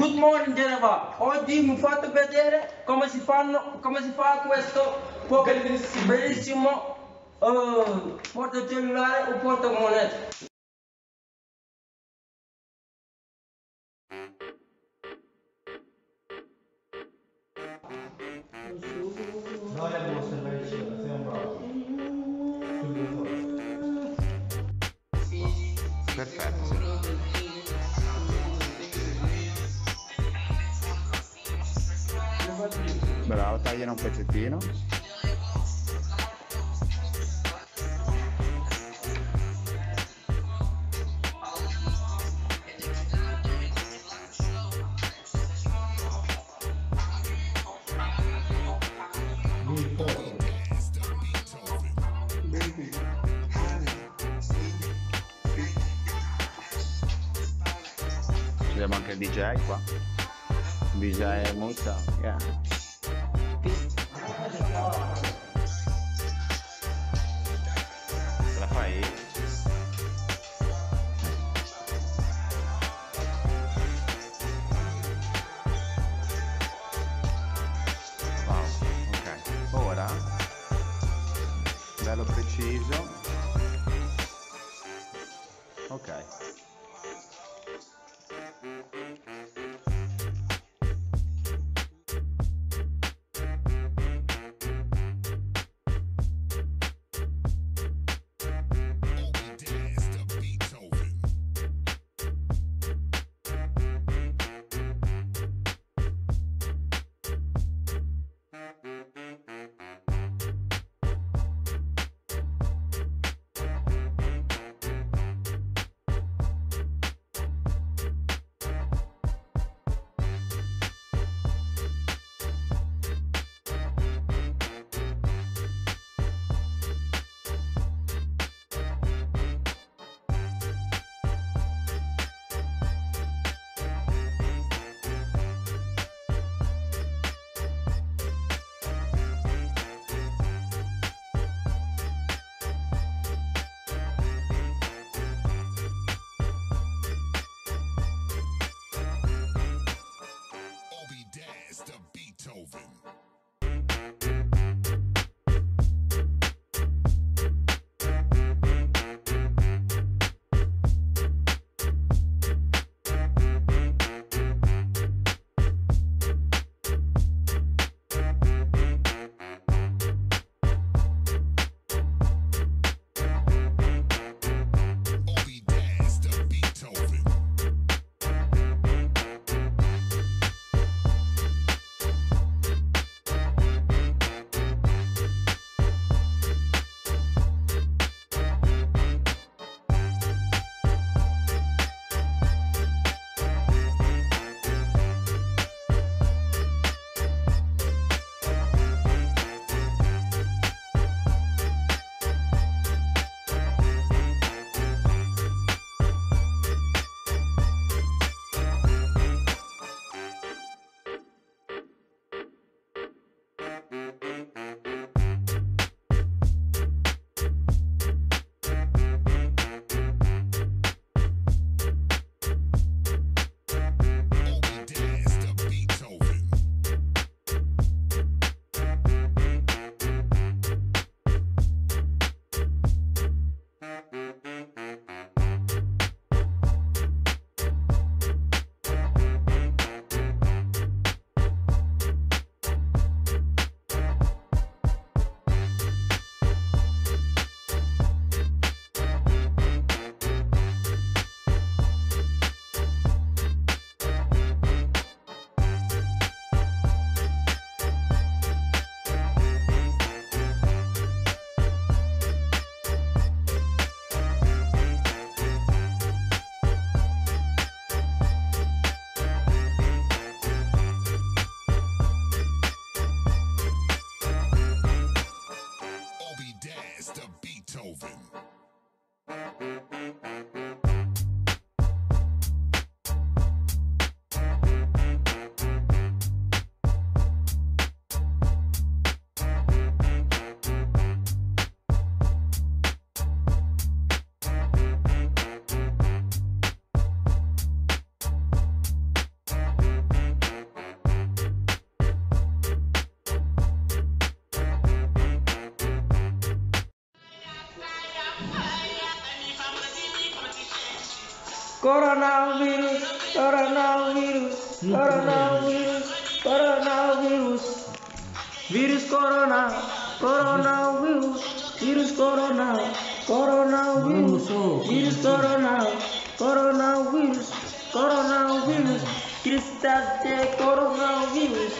Good morning Genova, oggi mi fate vedere come si fa questo bellissimo portacellulare o portamonete. Non le buste, sei un bravo. Perfetto, sì. Bravo, tagliano un pezzettino. Abbiamo anche il DJ qua. DJ molto, yeah. Ce la fai? Wow, ok. Ora, bello preciso. Ok. coronavirus, coronavirus, coronavirus, coronavirus, virus corona, coronavirus, virus corona, coronavirus, virus corona, coronavirus, coronavirus, cristate coronavirus.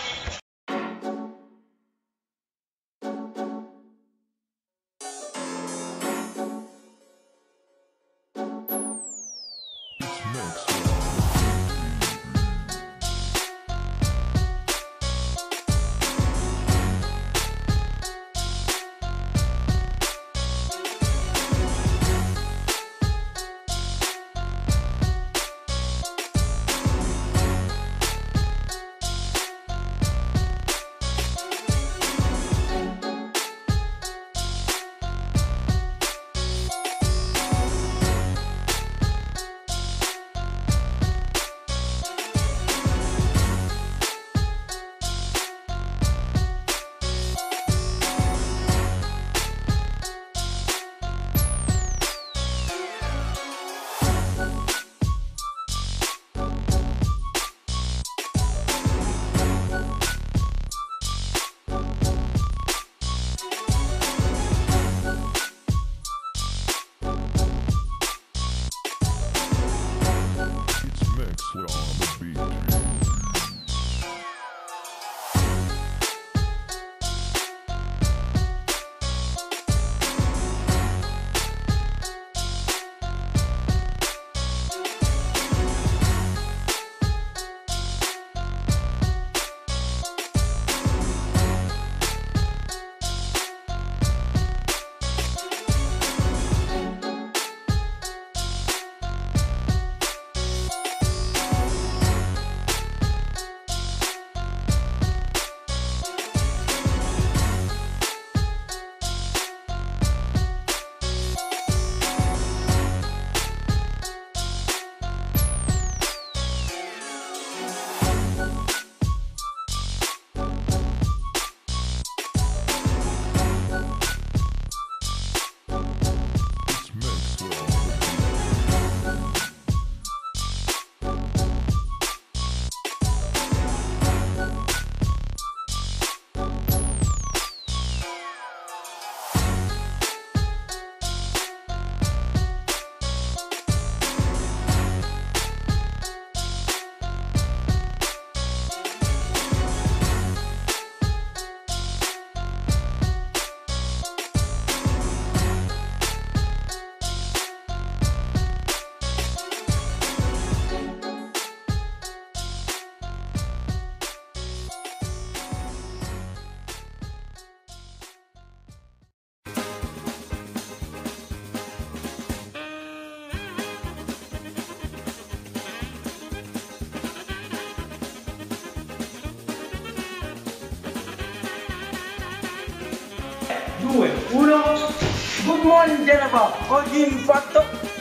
Due, uno. Good morning Genova, oggi vi fatto...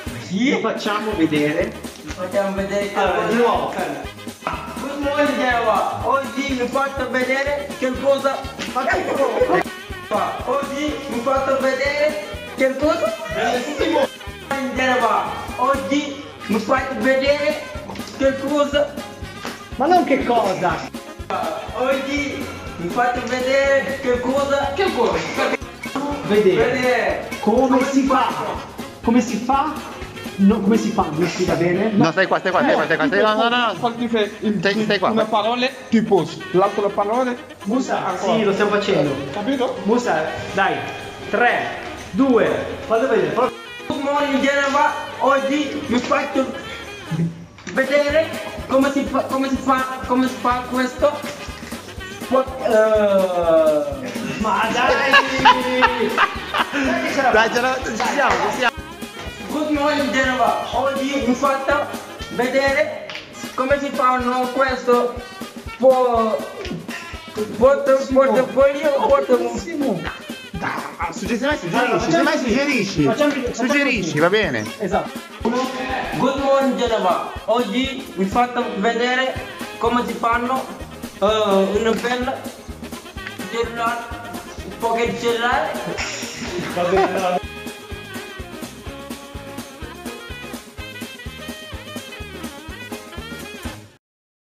Lo facciamo vedere. Facciamo vedere che Allora, di nuovo. Good morning Genova, oggi vi fatto vedere che cosa... Oggi vi fatto vedere che cosa... Bellissimo. Good morning Genova, oggi vi fatto vedere che cosa... Ma non che cosa? Oggi vi faccio vedere che cosa... Che cosa? Vedere come si fa. Come si fa? No, come si fa? Non si va bene? No, stai qua. No. Stai qua. Una parola ti pose, l'altra parola Musa, ancora. sì, lo stiamo facendo. Capito? Musa, dai. 3, 2, fallo vedere. Good morning Genova, oggi vi faccio vedere come si fa questo. Ma dai! Dai, ci siamo. Good morning Genova, oggi vi faccio vedere come si fanno questo portafoglio. Suggerisci, va bene. Esatto. Good morning Genova, oggi vi faccio vedere come si fanno una bella cellulare, pocket cellulare. Va bene.